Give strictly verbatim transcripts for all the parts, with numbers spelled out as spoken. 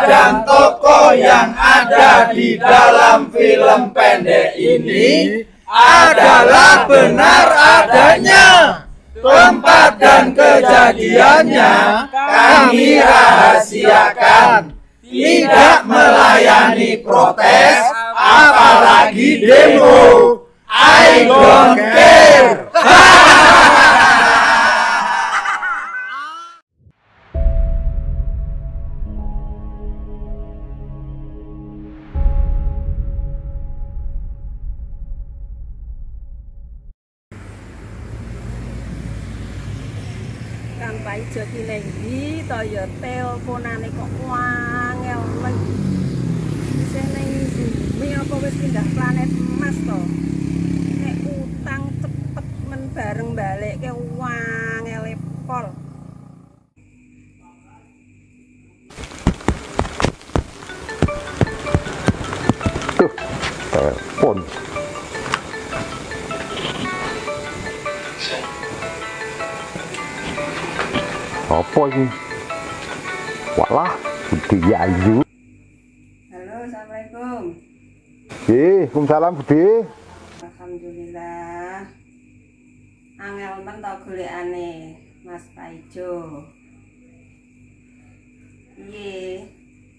dan tokoh yang ada di dalam film pendek ini adalah benar adanya. Tempat dan kejadiannya kami rahasiakan. Tidak melayani protes, apalagi demo. I don't care. Kan Pak Ijo dilenggi to ya teleponane kok wangel men. Wis ning bumi apa wis pindah planet Mas to? Nek utang cepet men bareng balekke wangele pol. Tuh, telepon. Apa ini? Walah, Budi Ayu. Halo, assalamualaikum. Eh, Waalaikumsalam Budi. Alhamdulillah. Angel men to golekane Mas Pak Ijo. Iye.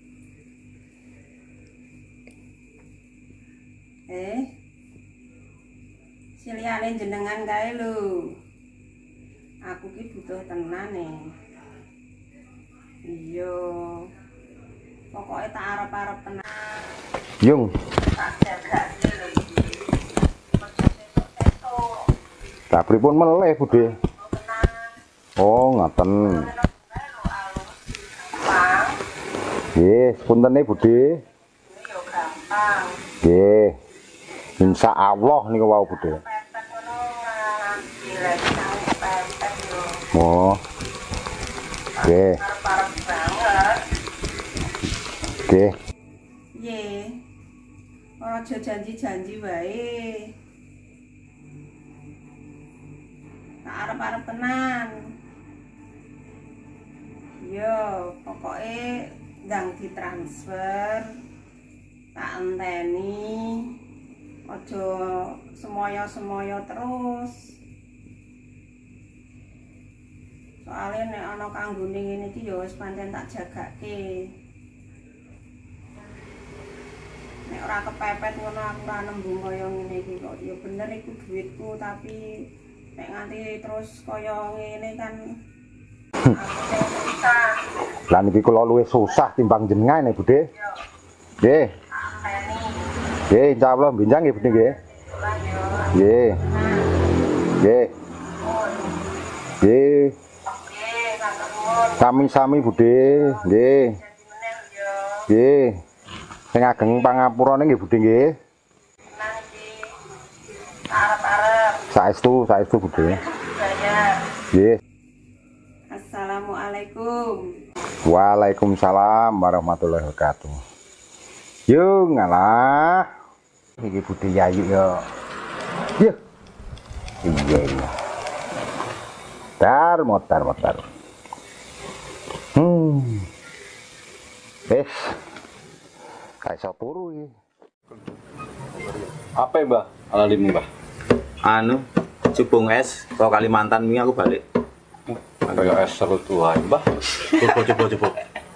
Eh. Siliane jenengan kae lho. Aku ki butuh tenan nih. Iya. Pokoknya tak arep-arep tenan. Yung. Tak pripun meleh Budi. Oh, ngaten. Nggih, puntene Budi. Yo gampang. Nggih. Insyaallah niku wau Budi. Oh. Oke. Oke. Ye. Ora aja janji-janji wae. Tak arep-arep tenan. Yo, pokoknya ndang ditransfer. Tak enteni. Aja semoyo-semoyo terus. Soalnya nek ana kanggone ngene iki ya wis pancen tak jagake. Nek ora kepepet ngono aku ora nembung kaya ngene iki kok. Ya bener iku duitku tapi nek nganti terus kaya ngene kan aku susah. Lah niki kula luwih susah timbang jenengan nek Budi. Nggih. Nggih, insyaallah benjang nggih Budi nggih. Nggih. Nggih. Nggih. Sami-sami Budi, nggih. Nggih. Sing ageng pangapurane nggih Budi nggih. Arep-arep. Saestu, saestu Budi. Nggih. Assalamualaikum. Waalaikumsalam warahmatullahi wabarakatuh. Yo ngalah. Iki Budi Ayu yo. Yo. Iya iya. Tar motar motar. Hmm. Eh. Kayak iso turu iki. Apa Mbah? Alalimu Mbah. Anu, cupung es ke Kalimantan ini aku balik. Kayak es serut wae Mbah. Coba coba coba.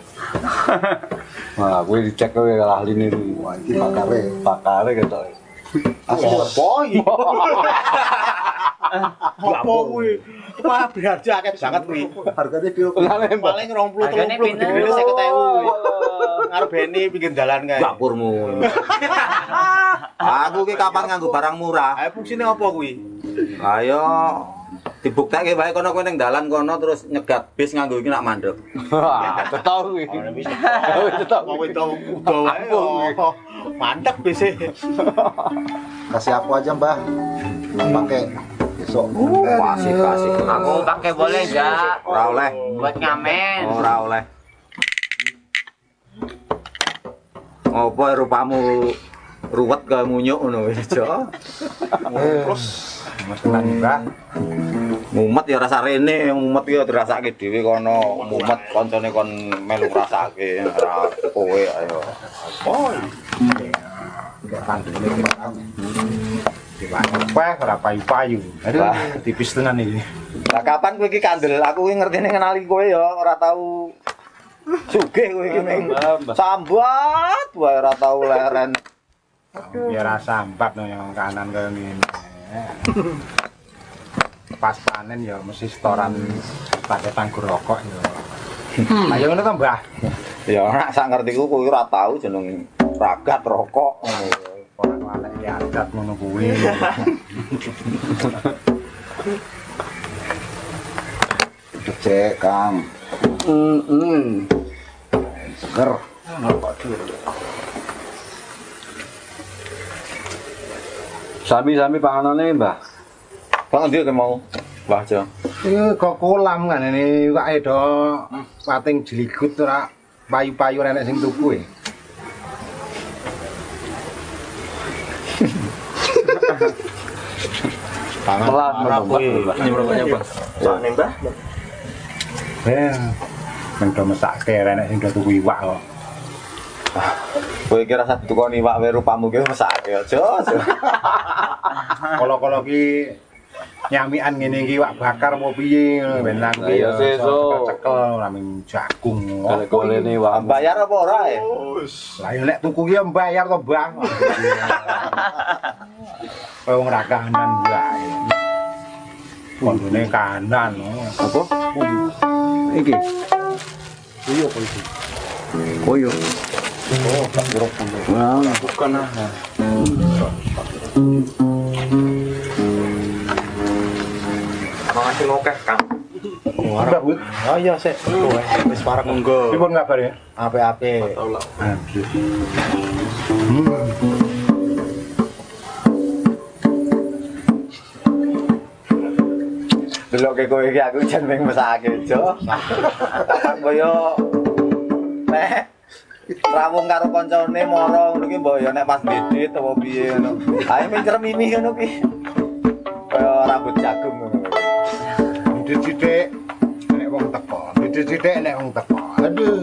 Nah, gue dicek kowe ahli niku. Wah, iki pakare, pakare ketok. Asli boy. Apa kuwi? Wah, berarti akeh banget kuwi. Hargane piro? Paling rong puluh tiga puluh dene seket ewu kuwi. Ngarepeni pinggir dalan kae. Dapurmu. Aku ki kapan nganggo barang murah? Ayo fungsine apa kuwi? Ayo dibuktekke wae kono kowe ning dalan kono terus nyegat bis nganggo iki nak mandek. Wah, ketok kuwi. Ketok Kowe to udo wae. Mantep bis e. Kasih aku aja Mbah, pakai besok. Kasih kasih. Aku pakai boleh enggak? Ora oleh. Buat ngamen. Ora oleh. Apa rupamu ruwet ke munyuk ngono wis aja. Terus Mas Mbah, Mumet ya rasa rene, mumet ya dirasake dhewe kono, mumet kancane kon melu ngrasake ora kowe ayo. Oh. Wah, ora payu-payu. Aduh, tipis tenan iki. Lah kapan kowe iki kandel? Aku iki ngertine ngenali kowe ya ora tau sugih kowe iki ning sambat wae ora tau leren. Ya ora sambat no yang kanan kaya ngene. Pas panen ya mesti setoran pakai tanggur rokok ya. Ayo ngono to, Mbah. Ya ora sak ngertiku kowe ora tau jeneng ragat rokok ngono. Ora ngalek ya adat ngono kuwi. Cek Kang. Heeh. Seger. Sami-sami panganane, Mbah. Bang ndi mau? Mbah Jo. Iki kok kolam kan ini wae do pating jeligut ora payu-payu enek sing tuku e. Pelan Mbah. Nyemroknya, Bang. Sakne, Mbah. Eh, mengko mesake enek sing do tuku iwak kok. Kowe iki rasa ditukoni iwak wae rupamu ki mesake aja. Kala-kala ki nyamikan ngene iki iwak bakar apa piye ben aku ki Ya sesuk cekel ora ming jagung. golek-golekne wae. Bayar apa ora ya? Lah ya nek tuku ki mbayar to, Bang. Kowe wong ra kanan wae. Kondone kanan. Apa? Iki. Iya apa iki? Koyo. Oh, tak buruk Wah, bukan ah. Makasih lokeh, Kang. Ora, Bud. Oh iya sik. Wis parek monggo. Pripun kabar ya? Ape-ape. Delok ke kowe iki aku jan ming mesake Jo. Kaya nek rawung karo kancane mara ngono ki mbok ya nek pas ndedit apa piye ngono. Ae ming cermimi ngono ki. Kaya rambut jagung ngono. Didik-didik nek wong teko. Didik-didik nek wong teko. Aduh.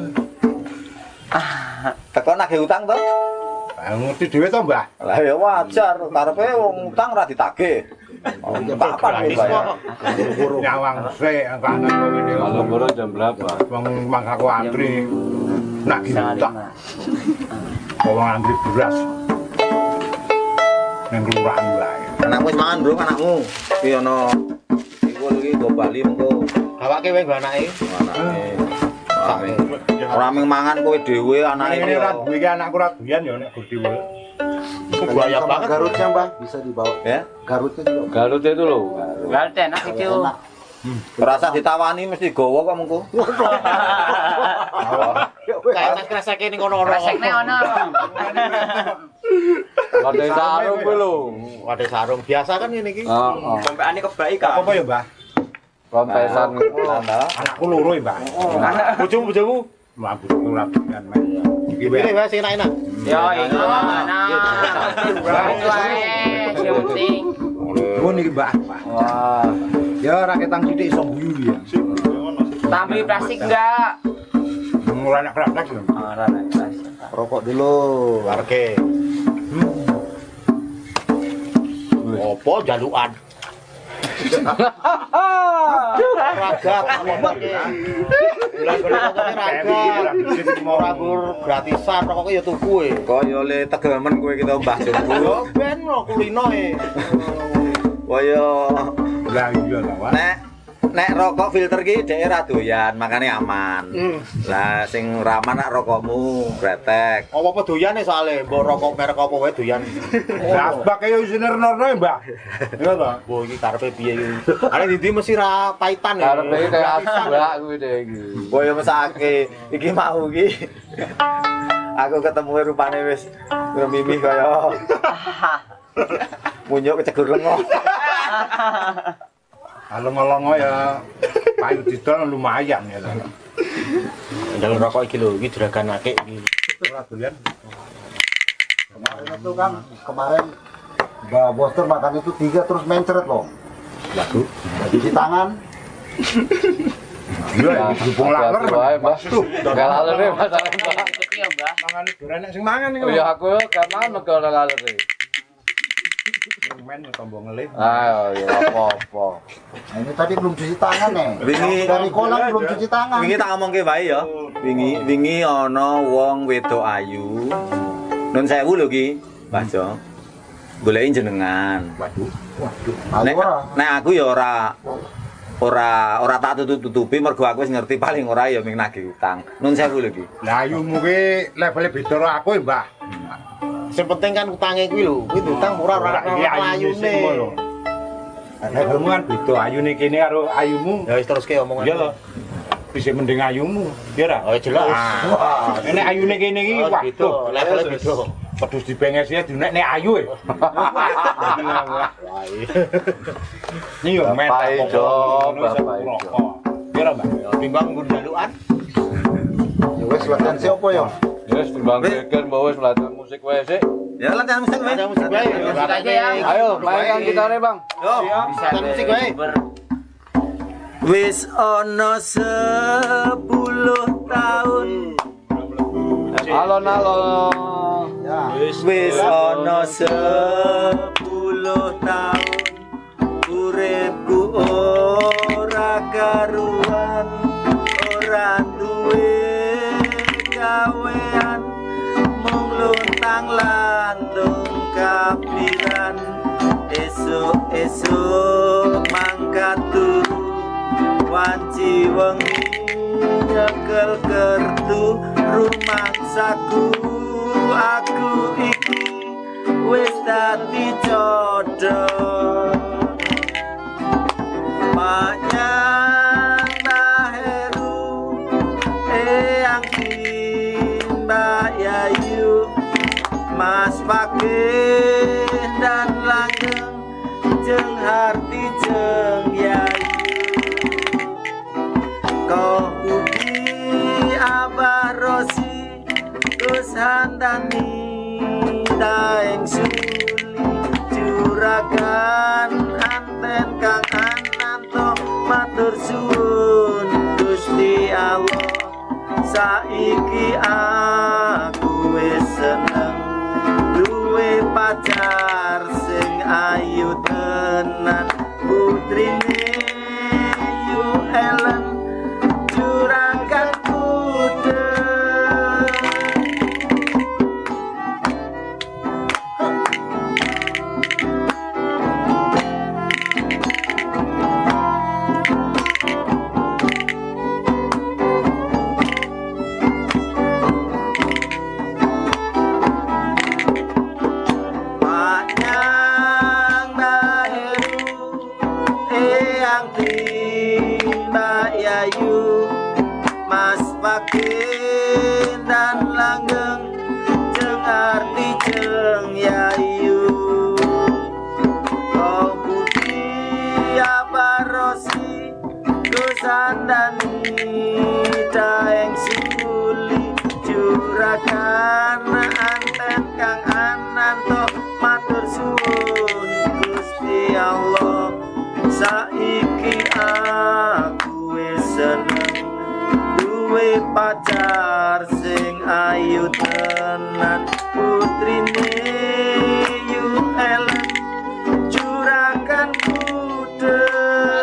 Teko nagih utang to? Ah ngerti dhewe to, Mbah? Lah ya wajar, karepe wong utang ora ditagih. Apa-apa bayar. Nyawang sik kanan kowe iki. kalau boro jam berapa? Wong mangkaku antri. Nak utang. Wong antri beras. Nang kelurahan wae. Anakmu wis mangan, Bro, anakmu. Ki ana iku iki go Bali mengko. Awake wae nggo anake. Anake. Ora ming mangan kowe dhewe anake Ini iki. ora duwe iki anakku ora doyan ya nek gede wae. Buaya banget. Garutnya, Mbah, bisa dibawa. Ya. Garutnya juga. Garut itu loh. Garut enak itu. Rasa ditawani mesti gowo kok mengko. Kayak mas krasake ning kono ora. Rasekne ono. Ada sarung kuwi lho. Wadah sarung biasa kan ngene iki. Heeh. Sampekane kebaikan. Apa ya, Mbah? Kontesan Anakku loro ya, Mbah. Bojomu bojomu. Mabuk ora doyan men. Iki Pilih wae sing enak-enak. Yo iku ana. Wae, syuting. Nuwun iki, Mbah. wah, Ya ora ketang sithik iso guyu ya. Tambah plastik enggak? Ora nek praktek lho. Ora nek plastik. Rokok dulu. Warke. Opo jalukan? Ragat ngomongke. Bulan-bulan kontone ragat. Ora gur gratisan rokoknya ya tuku e. Kaya le tegemen kowe kita Mbah Jumbo. Yo ben lo kulino e. Kaya Lah iya lah, Wak. nek nek rokok filter ki dhek ora doyan, makane aman. Lah sing raman nek rokokmu bretek. Apa-apa doyane soalnya mbok rokok merek apa wae doyan. Lah bak kaya wis nernorno ya, Mbah. Iya to. Mbok iki karepe piye iki? Are ndi mesti ra paitan ya. karepe kayak asbak kuwi deh iki. Kaya mesake iki mau iki. Aku ketemu rupane wis mimih kaya munyuk kecegur lengo. Along-alongo ya payu didol lumayan ya. Ndang rokok iki lho, iki jeraganake iki. Ora doyan. Kemarin itu kan, kemarin Mbak Bos tuh makan itu tiga terus mencret loh. Waduh, cuci tangan. Iya, dihubung laler. Wae, Mbah. Gak laler deh masalah, Mbah. Iya, Mbah. Mangan gorenek sing mangan iki. Oh ya aku gak mangan mergo ora laler deh. Men tombong ngelih. Ayo, ya apa-apa. Nah, ini tadi belum cuci tangan nih. Wingi Dari kolam belum cuci tangan. wingi tak ngomongke wae ya. Wingi wingi ana wong wedok ayu. Nun sewu lho ki, Mbah Jo. Goleki jenengan. Waduh, waduh. Nek, Aku ora. nek aku ya ora ora ora tak tutup-tutupi mergo aku wis ngerti paling ora ya ming nagih utang. Nun sewu lho ki. Lah ayumu ki levele beda karo aku ya, Mbah. Sing penting kan utange kuwi lho. Kuwi utang murah ora Iya, ora ayune. Levelmu kan beda ayune kene karo ayumu. Ya wis teruske omongan. Iya lho. Bisa mending ayumu, ya ora? Oh jelas. Wah, nek ayune kene iki Oh, waduh, beda, levelnya beda. Pedus dibenges ya dinek nek ayu e. Ini yo men. Bapak Ijo, Bapak Ijo. Ya ora, Mbak? Timbang nggon dalukan. Ya wis latihan siapa ya? Wis timbang geger mbok wis latihan musik wae sik. Ya latihan musik wae. Ada musik wae. Musik aja ya. Ayo, mainkan gitarnya, Bang. Yo. Latihan musik wae. Wis ana sepuluh tahun. Alon-alon. Ya. Wis ana sepuluh tahun. Uripku ora karuan, ora duwe gawean, mung luntang lantung kapiran. Esuk-esuk mangkat turu, wanci wengi nyekel kertu rumangsaku. Aku iki wis dadi jodoh. Manyang Heru, Eyang Mbak Yayu, Mas Fakih dan Langgeng, Jeng Harti Jeng Yayu. Kau Budi Abah Rosi, Gus Handani, Daeng Suli, Juragan Anten Kang Ananto, matur suwun Gusti Allah. Saiki aku wis seneng duwe pacar sing ayu tenan, putrine Yu Ellen, juragan putih. Manyang Heru, Eyang Mbak Yayu, Mas Fakih dan Langgeng, Jeng Arti Jeng Yayu. Kau Budi Abah Rosi, Gus Handani, Daeng Suli, Juragan Anten Kang Ananto, matur suwun Gusti Allah. Saiki aku wis seneng duwe pacar sing ayu tenan, putrine Yu Ellen, juragan putih.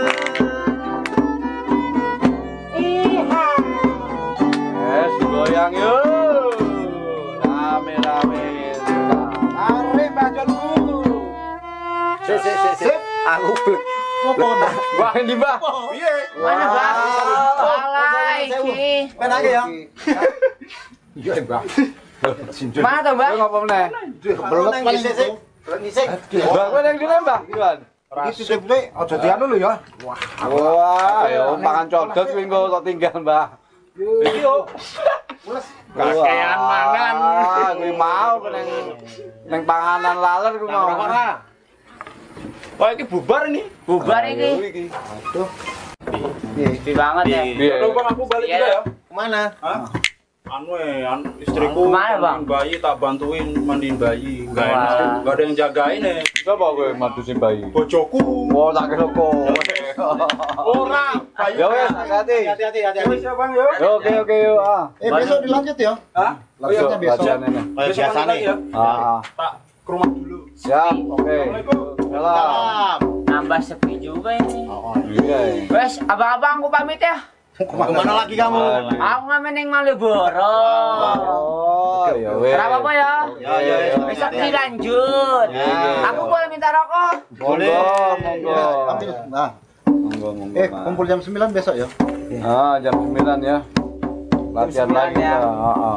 Es goyang yuk. Rame-rame. Are bajonku. Sip sip sip sip. Aku blek. Wah, ini, Mbah. Piye? Mana, Mbah? Alah, iki. Penake ya. Iya, Mbah. Sinjun. Mana to, Mbah? Kowe ngopo meneh? Belum paling sik sik. Ngisik. Mbah, kowe nang ndi, Mbah? Gimana? Iki sip sik aja dianu lho ya. Wah, ya pangan codot kuwi engko tak tinggal, Mbah. Iki yo. Kakean mangan. Kuwi mau neng neng panganan laler kuwi mau. Wah iki bubar ini. Bubar iki. Aduh. Sepi banget ya. Piye? Aku balik juga ya. Kemana? Anu eh, an istriku Kemana, Bang? mandiin bayi, tak bantuin mandiin bayi. Enggak Wah. enak, enggak ada yang jagain eh. Siapa kowe madusin bayi? Bojoku. Oh, tak kira kok. Ora, bayi. Ya wes, hati-hati. Hati-hati, hati-hati. Wis ya, Bang, yo. Yo, Oke, oke, yuk. Ah. Eh besok dilanjut ya. Hah? Lanjutnya besok. Latihan ini. Kayak biasa nih. ya. Ah, Tak ke rumah dulu. siap. Oke. Assalamualaikum. Salam. Salam. Nambah sepi juga ini. Iya. Wes, abang-abang aku pamit ya. Kemana lagi kamu? Aku ngamen ning Malioboro. Oh, ya wes. Ora apa-apa ya. Ya, ya, ya. Besok dilanjut. Ya. Aku boleh minta rokok. Boleh, monggo. Ambil. Nah, Monggo, monggo. eh Mas. kumpul jam sembilan besok ya. Ah, jam sembilan ya. Latihan sembilan lagi ya. ya. Heeh.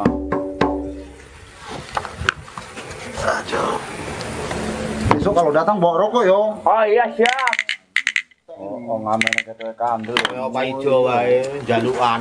Besok kalau datang bawa rokok yo. Oh iya, siap. Oh, oh ngamen kete kandel. Kayak Pak Ijo wae, jalukan.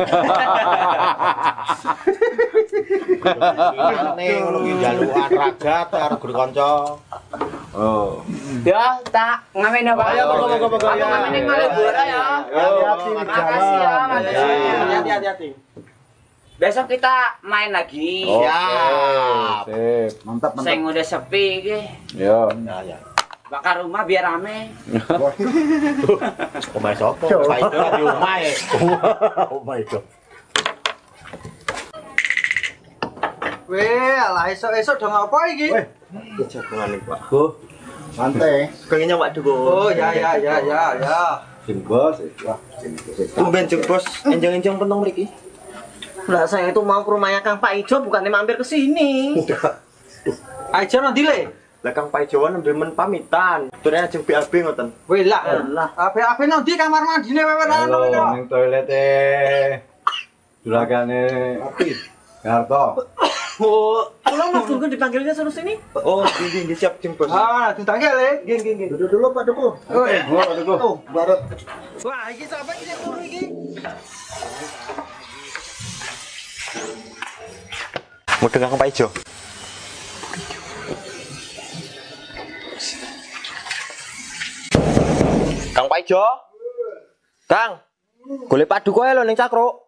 Ning ngono ki jalukan ragat karo guru kanca. Oh. Ya, tak ngamen ya, Pak. Ayo, monggo, monggo, monggo. Aku ngamen ning Malioboro ya. Hati-hati di Makasih ya, jalan. makasih. Hati-hati, hati-hati. Besok kita main lagi. Oke, Siap. sip. Mantap, mantap. Sing udah sepi iki. Yo. Ya, ya. Bakar rumah biar rame. Omahe sapa? Pak Ijo di omahe. Oh my god. Weh, alah esok-esok dong apa iki? Jagongan iki, Pak. Santai. Pengennya Pak Duko. Oh, ya ya ya ya ya. Jeng Bos. Tumben Jeng Bos, enjang-enjang pentong mriki. Lah saya itu mau ke rumahnya Kang Pak Ijo bukannya mampir ke sini. Aja nanti le. Lah Kang Pak Ijo nembe men pamitan. Turune ajeng B A B ngoten. Weh lah. Apa-apa nanti kamar mandine weweran Halo, ngono. ning toilet e. Juragane api. Garto. Oh, Tolong Mas Gungun dipanggilnya suruh sini. Oh, nggih nggih siap Jeng Bos. ah, ditangkel le. Nggih nggih nggih. Duduk dulu Pak Duko. Oh, iya. Oh, aduh. Tuh, barat. Wah, iki sampe iki turu iki. Mudeng Kang Pak Ijo. Kang Pak Ijo. Kang. Golek Pak Duko ae lho ning Cakruk.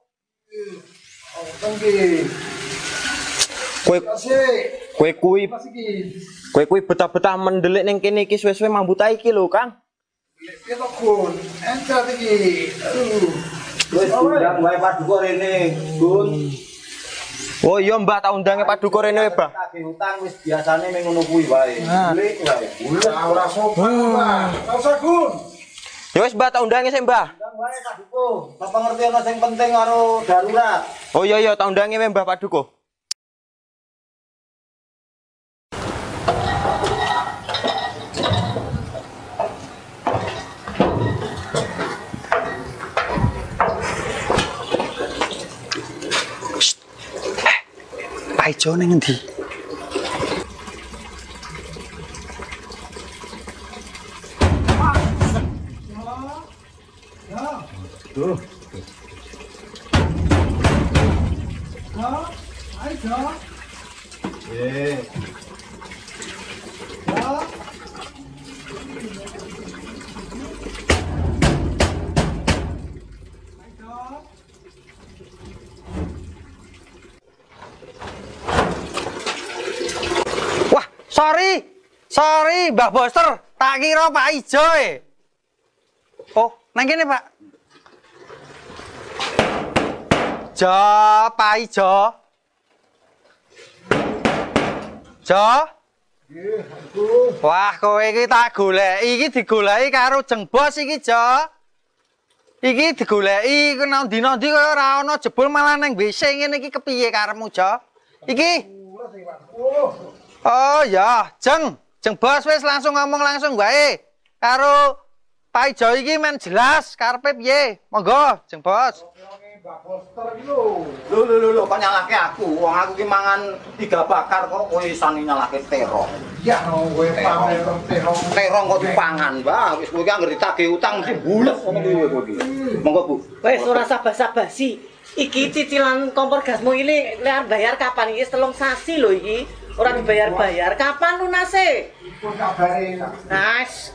Kowe kowe kuwi kowe kuwi betah-betah mendelik ning kene iki suwe-suwe mambu ta iki lho, Kang. Kita kun, entar iki. Aduh. Wis undang wae Pak Duko rene, Gun. Oh iya Mbak, tak undange Pak Duko rene wae, Mbak. Tagih utang wis biasane ming ngono kuwi wae. Beli wae. Ora ora sopan, Pak. Ora usah Gun. Ya wis Mbak, tak undange sik, Mbak. Undang wae Pak Duko. Apa ngerti ana sing penting karo darurat. Oh iya iya, tak undange wae Mbak Pak Duko. Pak Ijo ning endi? Wah, sorry. Sorry, Mbah Boster. Tak kira Pak Ijo e. Oh, nang kene, Pak. Jo, Pak Ijo. Jo. Wah, kowe iki tak goleki, iki digoleki karo Jeng Bos iki, Jo. Iki digoleki ku nang ndi-ndi kowe ora ana jebul malah nang W C ngene iki kepiye karepmu, Jo? Iki. Oh ya, Jeng, Jeng Bos wis langsung ngomong langsung wae. Karo Pak Ijo iki men jelas karepe piye. Monggo, Jeng Bos. Lho lho lho lho kok nyalake aku. Wong aku ki mangan tiga bakar kok kowe isane nyalake terong. Ya no kowe pamer terong. Terong kok dipangan, Mbah. Wis kowe ki anggere ditagih utang mesti bulet ngono kuwi kowe iki. Monggo, Bu. Wes ora sabar-sabasi. Iki cicilan kompor gasmu ini lear bayar kapan iki telung sasi lho iki. Ora dibayar-bayar. Kapan lunase? Pun kabare. Nas.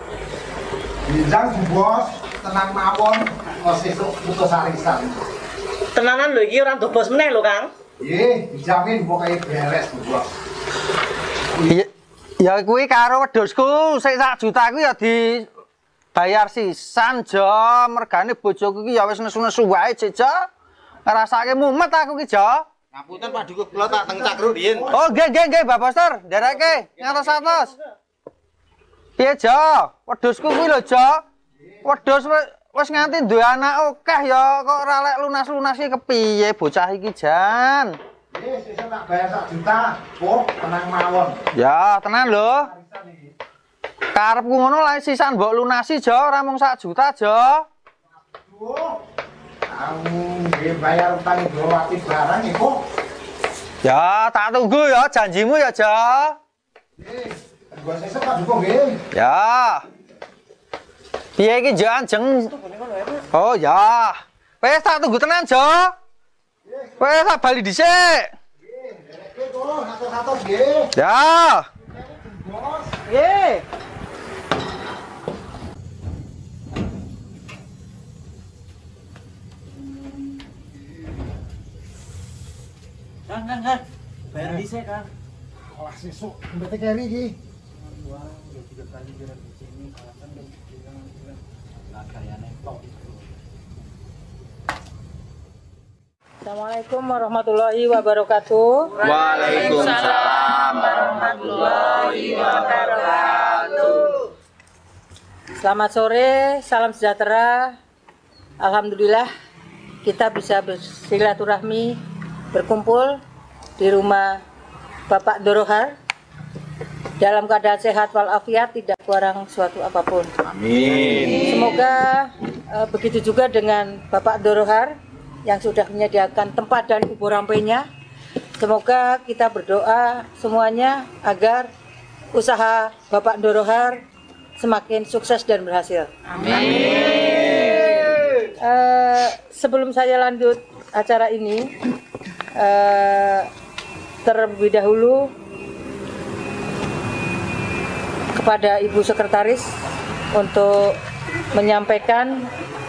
Bijang Bos, tenang mawon. Masih putus arisan. Tenanan lho iki ora dobos meneh lho, Kang. Nggih, dijamin pokoke beres, Bu. Ya, ya kuwi karo wedhusku sik sak juta kuwi ya dibayar sisan, Jo. Mergane bojoku iki ya wis nesu-nesu wae, Jo. Ngrasake mumet aku ki, Jo. Ngapunten Pak Dukuh, kula tak teng cakru riyin. Oh, nggih nggih nggih, Bapak Poster. Ndereke ngatos-atos. Piye, Jo? Wedhusku kuwi lho, Jo. Wedhus wis nganti duwe anak akeh ya kok ora lek lunas-lunasi kepiye bocah iki, Jan? Nggih, sesuk tak bayar sak juta. Bu, tenang mawon. Ya, tenan lho. Karepku ngono lek sisan mbok lunasi, Jo, ora mung sak juta, Jo. Bu, kamu nggih bayar utang Indrawati barang ya, Bu. Ya, tak tunggu ya janjimu ya, Jo. Nggih, gua sesuk tak dukung nggih. Ya. Piye iki, Jo, anjeng? Oh, ya. Wes tak tunggu tenan, Jo. Wes tak bali dhisik. Nggih, turun atur-atur nggih. Ya. Bos. Nggih. Kang, Kang, Kang. Bayar dhisik, Kang. Alah sesuk mbete keri iki. Assalamualaikum warahmatullahi wabarakatuh. Waalaikumsalam warahmatullahi wabarakatuh. Selamat sore, salam sejahtera. Alhamdulillah kita bisa bersilaturahmi, berkumpul di rumah Bapak Dorohar dalam keadaan sehat walafiat, tidak kurang suatu apapun. Amin. Semoga eh, begitu juga dengan Bapak Dorohar yang sudah menyediakan tempat dan kubur rampenya. Semoga kita berdoa semuanya agar usaha Bapak Dorohar semakin sukses dan berhasil. Amin. Uh, sebelum saya lanjut acara ini, uh, terlebih dahulu kepada Ibu Sekretaris untuk menyampaikan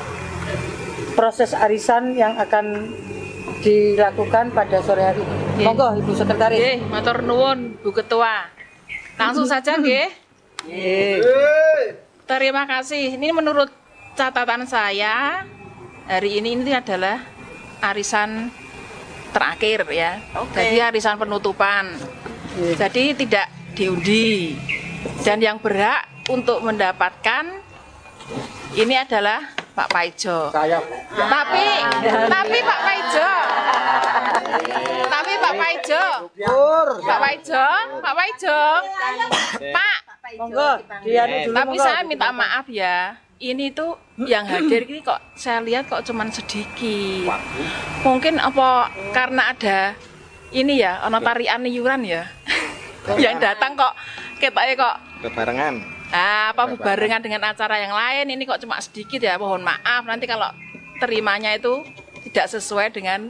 proses arisan yang akan dilakukan pada sore hari ini. Monggo Ibu Sekretaris. Nggih, matur nuwun Bu Ketua. Langsung saja nggih. Nggih. Terima kasih. Ini menurut catatan saya hari ini ini adalah arisan terakhir ya. Okay. Jadi arisan penutupan. Yeah. Jadi tidak diundi. Dan yang berhak untuk mendapatkan ini adalah Pak Paijo. Saya. Tapi, tapi Pak Paijo. Tapi Pak Paijo. Pak Paijo, Pak Paijo. Pak, monggo. Tapi saya minta maaf ya. Ini tuh yang hadir ini kok saya lihat kok cuman sedikit. Mungkin apa karena ada ini ya, ono tarian iuran ya. Yang datang kok ketoknya kok Kebarengan. Ah, apa berbarengan dengan acara yang lain, ini kok cuma sedikit ya, mohon maaf nanti kalau terimanya itu tidak sesuai dengan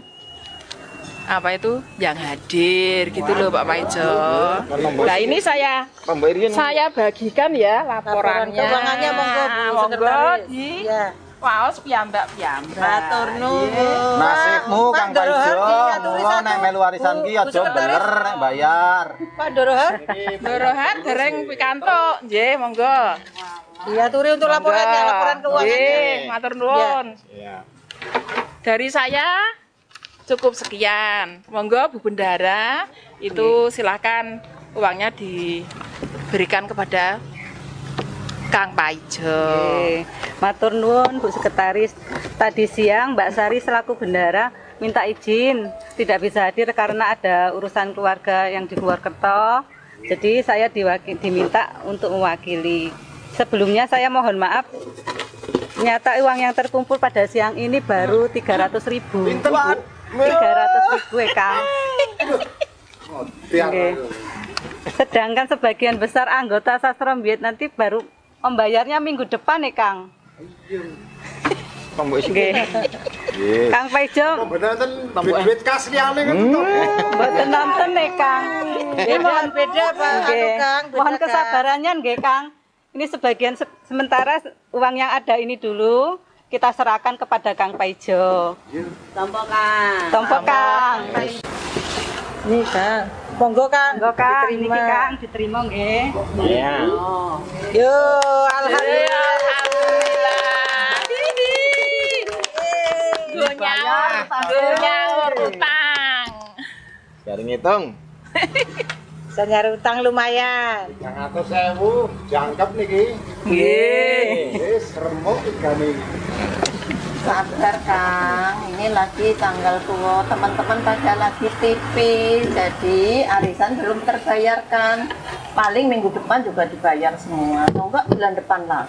apa itu yang hadir gitu loh Pak Paijo. Nah ini saya saya bagikan ya laporannya. Keuangannya monggo Bu Sekretaris. Iya. Waos piyambak piyambak. Matur nuwun. Nasibmu Kang Paijo, mula nek melu warisan ki aja bener nek bayar. Pak Dorohar. Dorohar dereng pikantuk. Nggih, monggo. Diaturi untuk laporannya, laporan keuangannya. Nggih, matur nuwun. Iya. Dari saya cukup sekian. Monggo Bu Bendara itu silakan uangnya diberikan kepada Kang Paijo. Matur nuwun Bu Sekretaris. Tadi siang Mbak Sari selaku bendara minta izin tidak bisa hadir karena ada urusan keluarga yang di Purwokerto. Jadi saya diwakil, diminta untuk mewakili. Sebelumnya saya mohon maaf. Ternyata uang yang terkumpul pada siang ini baru tiga ratus ribu. tiga ratus ribu ya Kang. Oke. Sedangkan sebagian besar anggota Sastra Mbiet nanti baru membayarnya minggu depan nih Kang. Oke. Kang Paijo. Duit kas liyane kan. Mboten nonton nih Kang. Nggih mohon beda Pak anu Kang. Mohon kesabarannya nggih Kang. Ini sebagian se sementara uang yang ada ini dulu. kita serahkan kepada Kang Paijo. Tompok Kang. Tompok Kang. Ini Kang. Monggo Kang. Monggo Kang, niki Diterima. Kang diterima nggih. Iya. Yo, alhamdulillah. Gue nyaur, gue nyaur utang. Cari ngitung. Saya utang lumayan. Yang atas sewu, jangkep niki. Nggih. Wis remuk igane. Sabar Kang, ini lagi tanggal tua, teman-teman pada lagi T V, jadi arisan belum terbayarkan. Paling minggu depan juga dibayar semua, atau enggak bulan depan lah.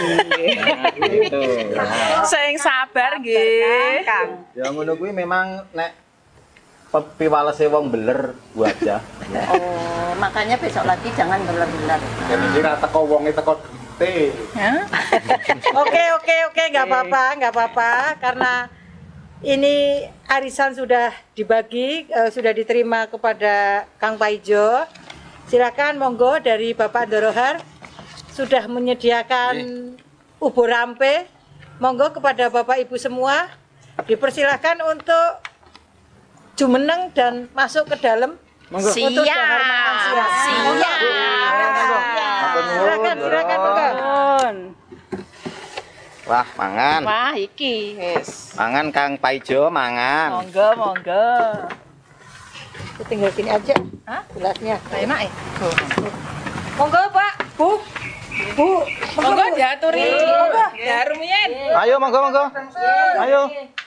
Sing sabar nggih. Kang. Ya ngono kuwi memang nek piwalese wong beler gua aja. Oh, makanya besok lagi jangan beler-beler. Yen iki ra teko wonge teko T. Oke, oke, oke, nggak apa-apa, nggak apa-apa, karena ini arisan sudah dibagi, eh, sudah diterima kepada Kang Paijo. Silakan, monggo dari Bapak Dorohar sudah menyediakan ubur rampe. Monggo kepada Bapak Ibu semua, dipersilahkan untuk jumeneng dan masuk ke dalam. Monggo. Untuk Siap. dahar makan siang. Siap. Monggo. Silakan, silakan, monggo. Wah, mangan. Wah, iki wis. Mangan Kang Paijo, mangan. Monggo, monggo. Itu tinggal sini aja. Hah? Gelasnya. Enak ya? Monggo, Pak. Bu. Bu. Monggo diaturi. Monggo. Ya rumiyin. Ayo monggo monggo. Ayo.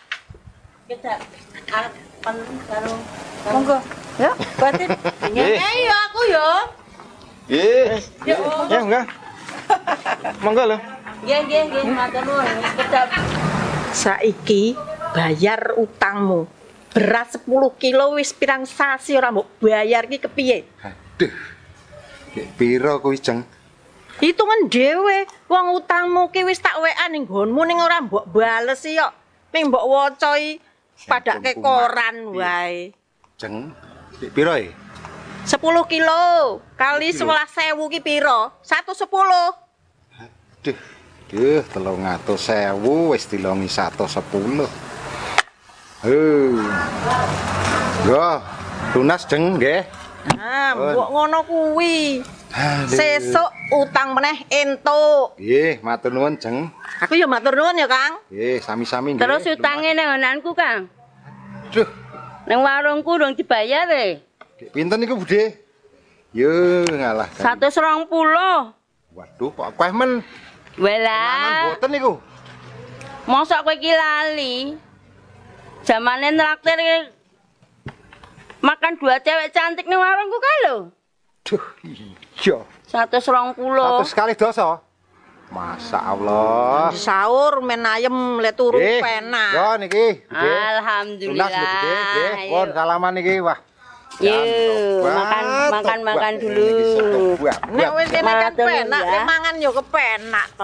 Kita arep pen karo Monggo. Ya, batin. Ayo aku yo. Nggih. Ya, Ya enggak. Monggo lho. Nggih, nggih, nggih, matur nuwun. Kedap. Saiki bayar utangmu. Beras sepuluh kilo wis pirang sasi ora mbok bayar ki kepiye? Aduh. Piro kuwi, Jeng? Hitungan dhewe, wong utangmu ki wis tak W A ning nggonmu ning ora mbok bales yo. Ning mbok waca i padake koran wae. Jeng, piro e? sepuluh kilo kali sebelas sewu ki piro? seratus sepuluh. Duh, duh, telung atus sewu wis dilongi seratus sepuluh. Heh. Yo, lunas Jeng nggih. Nah, mbok ngono kuwi. Aduh. Sesuk utang meneh entuk. Nggih, matur nuwun Jeng. Aku ya matur nuwun ya, Kang. Nggih, sami-sami nggih. Terus utangnya nang onanku, Kang. Duh, Nang warungku dong dibayar e. pinten niku, Budhe? Yo, ngalah. seratus dua puluh. Waduh, kok akeh men. Walah. Mboten niku. Mosok kowe iki lali. Zamane traktir iki makan dua cewek cantik ning warungku kae lho. Duh, iya. seratus dua puluh. Seratus kali dosa. Masya Allah. Sahur men ayem le turu Nggih. penak. Yo niki, Budhe. Alhamdulillah. Lunas lho, Budhe. Nggih, pun salaman niki, wah. Yuk, makan makan makan dulu. Nek wis kene kan Matur nuwun penak, ya. nek mangan yo kepenak to.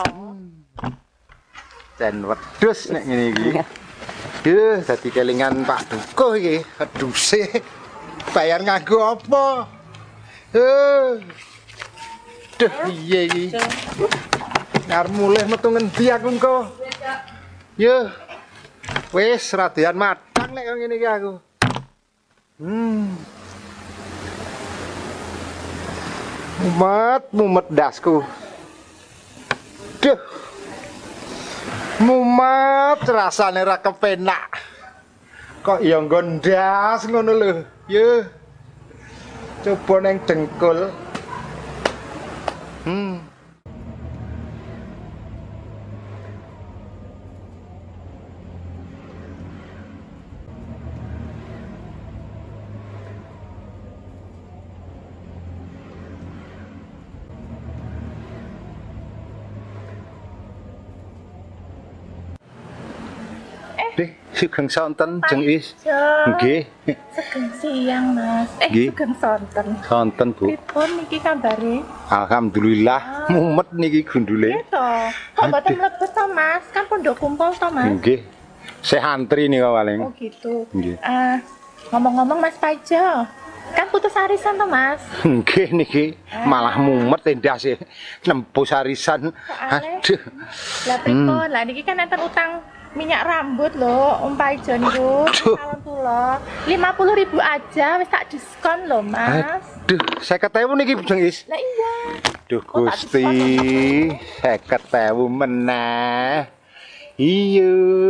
Dan wedhus nek ngene iki. Duh, dadi kelingan Pak Dukuh iki. Aduh sih. Bayar nganggo apa? Heh. Duh, piye iki? Arep mulih metu ngendi aku engko? Yo. Wis radian madang nek ngene iki aku. Hmm. Mumet, mumet dasku. Duh. Mumet rasane ra kepenak. Kok ya nggondas ngono lho. Yo. Coba neng dengkul. Hmm. Deh, sugeng sonten jeng is. Nggih. Sugeng siang, Mas. Eh, Nggih. sugeng sonten. Sonten, Bu. Pripun niki kabare? Alhamdulillah, mumet niki gundule. To, kok mboten mlebet to, Mas? Kan pondok kumpul to, Mas? Nggih. Saya antri nih paling. Oh, gitu. Nggih. Eh, ngomong-ngomong Mas Paijo, kan putus arisan to, Mas? Nggih niki malah mumet endase nembus arisan. Aduh. Lah pripun? Lah niki kan enten utang minyak rambut lho, Om Paijo niku. Salam kula. lima puluh ribu aja wis tak diskon lho, Mas. Aduh, seket ewu niki Bujang Is. Lah iya. Duh Gusti, seket ewu meneh. Iya.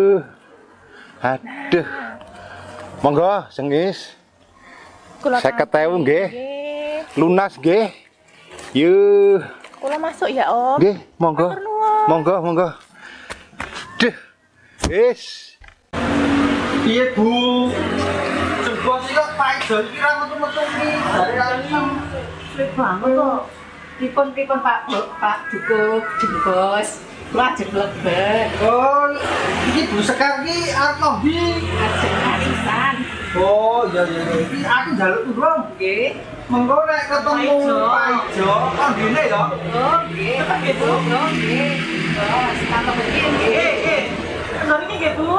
Aduh. Monggo, Sengis. Kula seket ewu nggih. Lunas nggih. Yuh. Kula masuk ya, Om. Nggih, monggo. Monggo, monggo. Duh. Wis. Piye, Bu? Jebos iki kok Paijo iki ra metu-metu iki. Dari langsung sulit banget kok. Pripun-pripun Pak Pak Dukuh Jembos. Kula jeblebet. Oh, iki Bu Sekar iki arep nondi? Ajeng arisan. Oh, iya iya. Iki aku njaluk tulung. Nggih. Mengko nek ketemu Paijo, kondine ya. Oh, nggih. Nggih, Bu. Oh, nggih. Oh, sekarang begini. Nggih, nggih. Kendor iki nggih, Bu.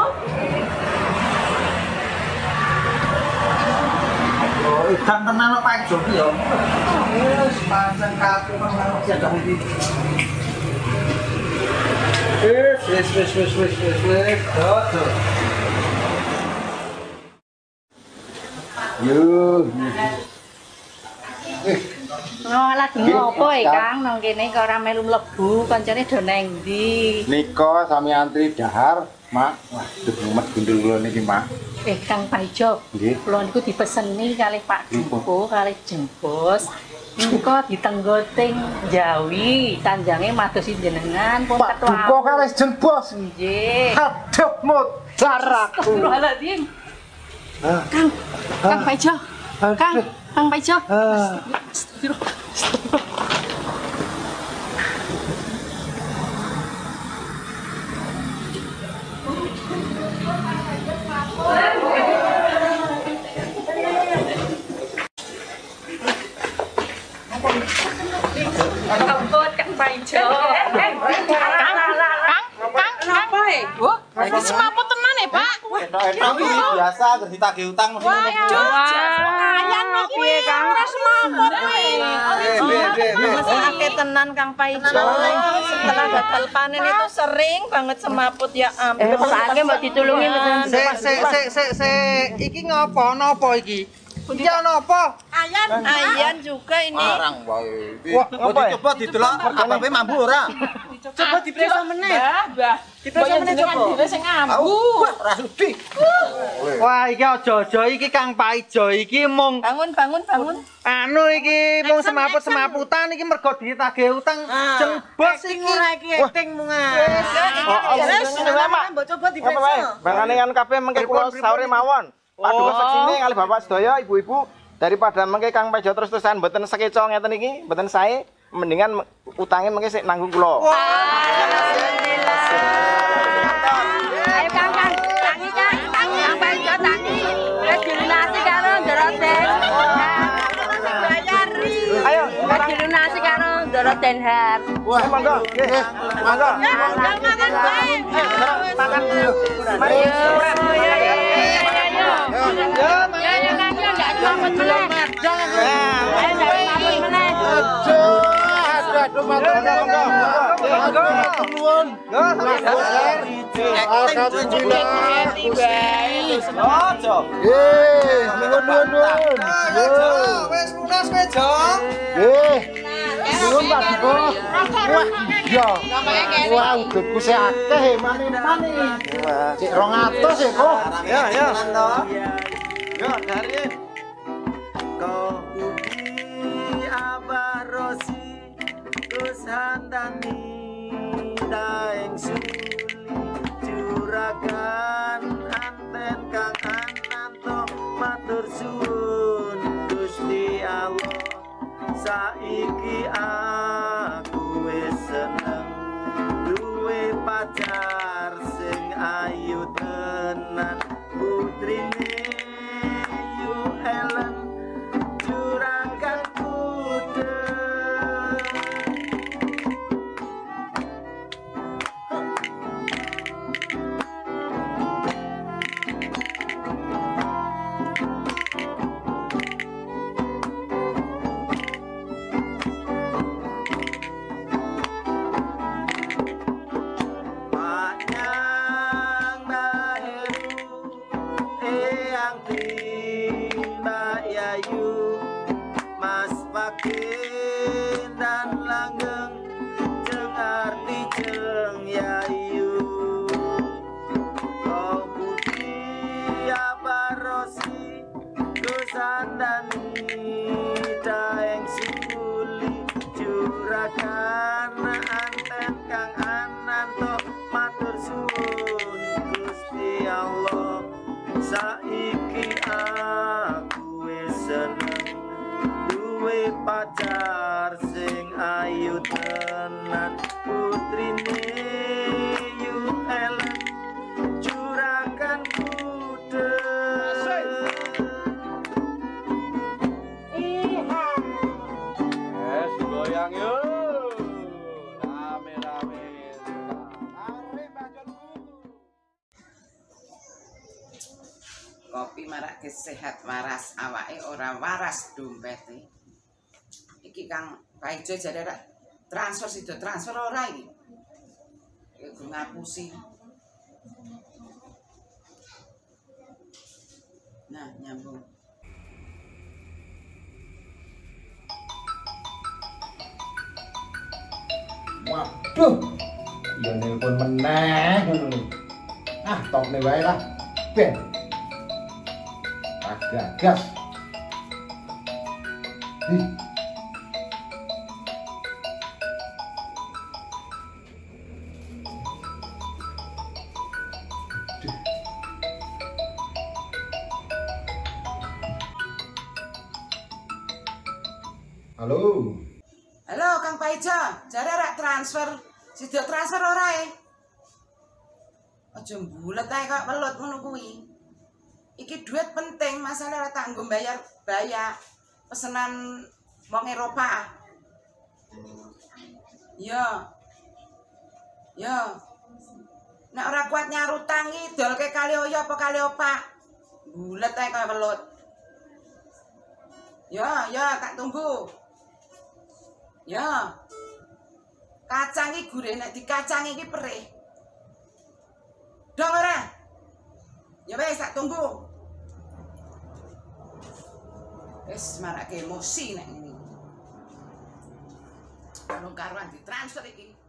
Oh, ikan tenan kok Paijo ki ya. Wis pancen kaku nang jadah iki. Wis, wis, wis, wis, wis, wis, wis. Dodo. Yuh. Oh, lagi ngopo e, Kang? Nang kene kok ora melu mlebu, kancane do nang ndi? Nika sami antri dahar, Mak. Waduh, mumet gundul kula niki, Mak. Eh, Kang Paijo. Nggih. Kula niku dipeseni kalih Pak Dukuh, kalih Jembos. Nika ditenggoting Jawi, sanjange madosi jenengan pun Pak Dukuh kalih Jembos. Nggih. Aduh, mudar aku. Astagfirullahaladzim. Kang, Kang Paijo. Kang, Kang Paijo. Astagfirullah. Ampun Kang Paijo. Kang, Kang, Kang, kenapa e? Wah, iki semaput tenan e, Pak. Tapi biasa agar ditagih utang mesti ngono. Ayan kok kuwi ora semaput kuwi. Akeh tenan Kang Paijo. Setelah gagal panen itu sering banget semaput ya ampun. Eh, pesake mbok ditulungi mesen. Sik sik sik sik sik. Iki ngopo? Napa iki? Iki ana apa? Ayan, ayan juga ini. Arang wae. Wah, coba didelok mergawe mambu ora? Coba diperiksa meneh. Mbah, Diperiksa meneh coba. dhewe sing ngambu. Ora sudi. Wah, iki aja-aja iki Kang Paijo iki mung Bangun, bangun, bangun. anu iki mung semaput-semaputan iki mergo ditagih utang Jembos iki. Ora iki acting mungan. Wis, mbok coba diperiksa. Bangane kan kabeh mengke kula saure mawon. Paduka seksine kali Bapak sedaya, ibu-ibu, daripada mengke Kang Paijo terus-terusan mboten sekeco ngeten iki, mboten sae, mendingan utangin mengke sik nanggung kula. Ayo Kang, Kang, tangi Kang, tangi Kang Paijo tangi. Wis dilunasi karo Doroten. Bayari. Ayo, Wis dilunasi karo Doroten Har. wah, monggo, nggih. Monggo. Jangan makan bae. Makan dulu. Ayo, ayo, ayo. Yo, Ya, ya, Kang, ya, ndak selamat meneh. Ayo, ndak selamat meneh. Aduh, aduh, aduh, matur monggo. Monggo, nuwun. Yo, Hati bae. Ojo. Nggih, nuwun nuwun nuwun. Yo, wis lunas kowe, Jo. Nggih. Nuwun Pak Dukuh. Wah, iya. Wah, udutku sik akeh mane-mane. Sik rong atus ya, Kok. Ya, ya. Yo, dari kau ugi abah rosi terus handani daeng suli juragan anten kang ananto matur suwun Gusti Allah saiki aku wis seneng duwe pacar sing ayu tenan putrine yu Ellen juragan kude. sandani daeng suli juragan anten kang ananto matur suwun Gusti Allah saiki aku wis seneng duwe pacar sing ayu tenan putrine yu elen juragan kude es goyang yuk rame-rame kopi marake sehat waras awake ora waras dompete. Iki Kang Paijo jare rak transfer sido transfer ora iki. Iku ngapusi. Nah, nyambung. Waduh, ya nelpon meneh ngono. Ah, tokne wae lah. Ben. Agak gas. Hi. Halo. Halo Kang Paijo, jare rak transfer. Sido transfer ora e? Aja mbulet ae kok welut ngono kuwi. Iki duit penting, masalah ora tanggung bayar bayar pesenan wong Eropa. Yo. Yo. Nek ora kuat nyarutang iki dolke kali oyo apa kali opak. Bulet ae kok welut. Yo, yo tak tunggu. Ya. Kacang iki gurih nek dikacang iki perih. Dong ora? Ya wis tak tunggu. Wis marake emosi nek ngene. Kalau karuan ditransfer iki.